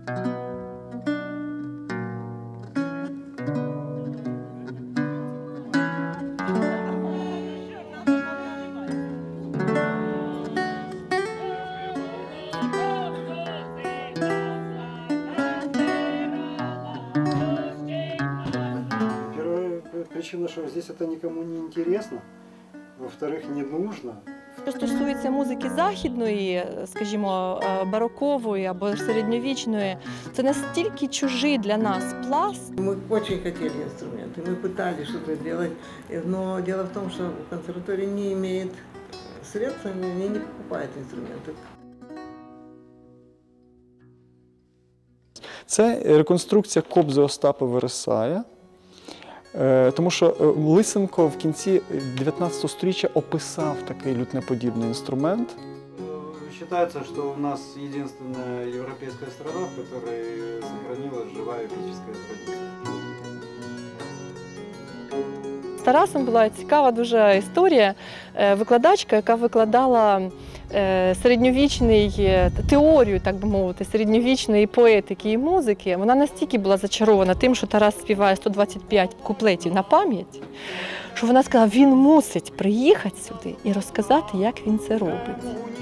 Причина, что здесь это никому не интересно, во-вторых, не нужно. Що стосується музики західної, скажімо, барокової або середньовічної, це настільки чужий для нас пласт. Мы очень хотели инструменты, мы пытались что-то делать, но дело в том, что консерватория не имеет средств, они не покупают инструменты. Це реконструкція кобзи Остапа Вересая. Тому що Лисенко в кінці 19 століття описав такий лютнеподібний інструмент. Считается, что у нас единственная европейская страна, в которой сохранилась живая эпическая традиция. З Тарасом була цікава дуже історія. Викладачка, яка викладала середньовічний теорію, так би мовити, середньовічної поетики і музики, вона настільки була зачарована тим, що Тарас співає 125 куплетів на пам'ять, що вона сказала, він мусить приїхати сюди і розказати, як він це робить.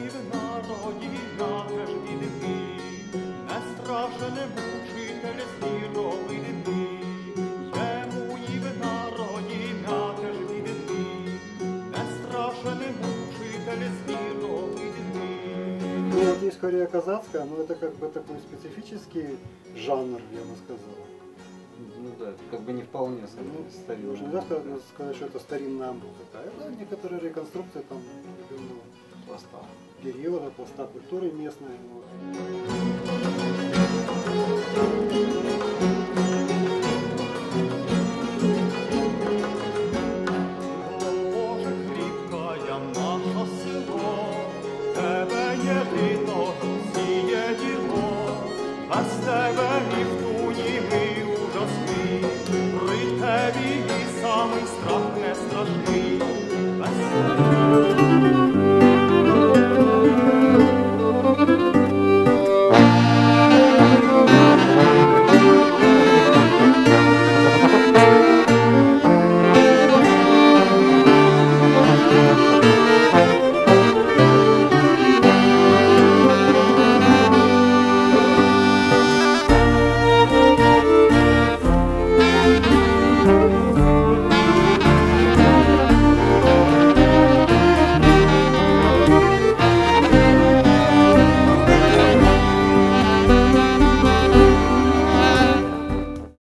Ну, вот есть хорея казацкая, но это как бы такой специфический жанр, я бы сказал. Ну да, это как бы не вполне старинная. Уже нельзя сказать, что это старинная музыка. Это некоторые реконструкции там определенного Пласта. периода, пласта культуры местной.